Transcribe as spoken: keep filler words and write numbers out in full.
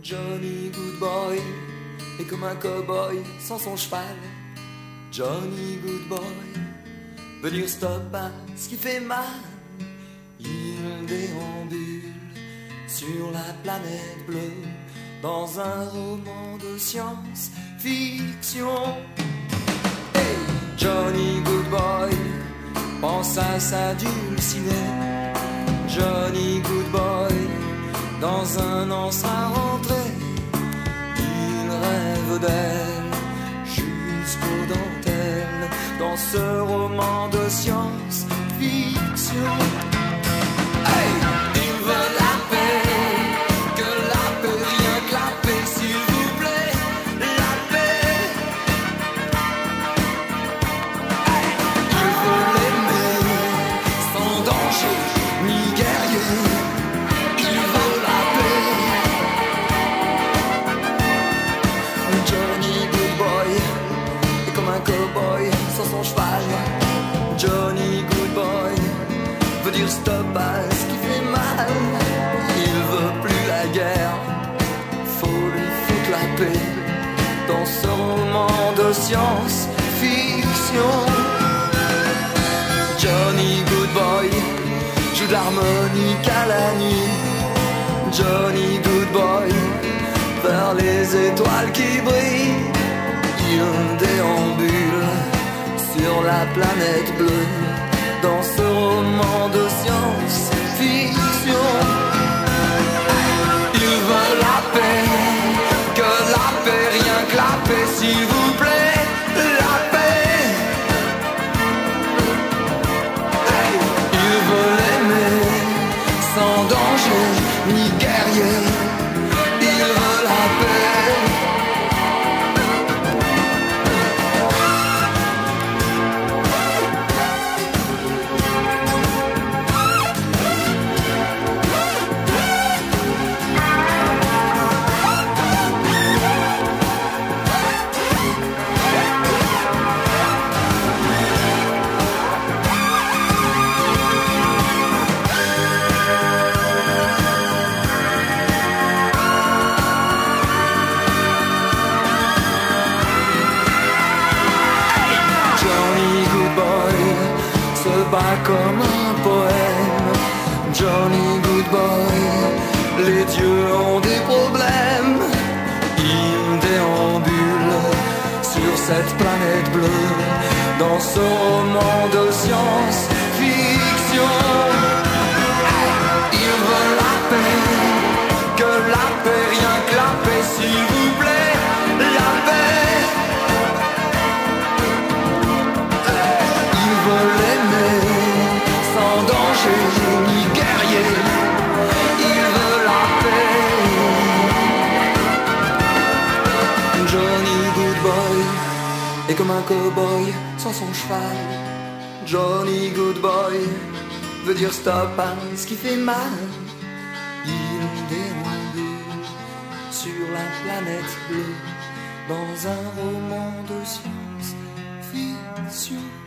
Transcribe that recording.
Johnny Goodboy est comme un cow-boy sans son cheval. Johnny Goodboy veut dire stop à ce qui fait mal. Il déambule sur la planète bleue dans un roman de science-fiction. Hey, Johnny Goodboy pense à sa dulcinée. Johnny Goodboy dans un an sera rentré. Il rêve d'elle jusqu'aux dentelles dans ce roman de science-fiction. Hey, il veut la paix, que la paix, rien que la paix, s'il vous plaît, la paix. Hey, il veut l'aimer sans danger ni guerrier. Il veut la paix. Johnny Goodboy est comme un cow-boy sans son cheval. Johnny Goodboy veut dire stop à ce qui fait mal. Il veut plus la guerre, faut lui foutre la paix dans ce roman de science-fiction. Johnny Goodboy joue de l'harmonique à la nuit. Johnny Goodboy vers les étoiles qui brillent. Il déambule sur la planète bleue dans ce roman de science-fiction. Il veut la paix, que la paix, rien que la paix, s'il vous plaît, la paix. Hey, il veut l'aimer sans danger ni guerrier. Il veut la paix. Pas comme un poème, Johnny Goodboy, les dieux ont des problèmes. Il déambule sur cette planète bleue dans ce roman de science-fiction. Il veut la paix, que la paix, rien que la paix, s'il vous plaît, la paix. Il veut l'aimer sans danger ni guerrier. Il veut la paix. Johnny Goodboy est comme un cow-boy sans son cheval. Johnny Goodboy veut dire stop à ce qui fait mal. Il déambule sur la planète bleue dans un roman de science-fiction.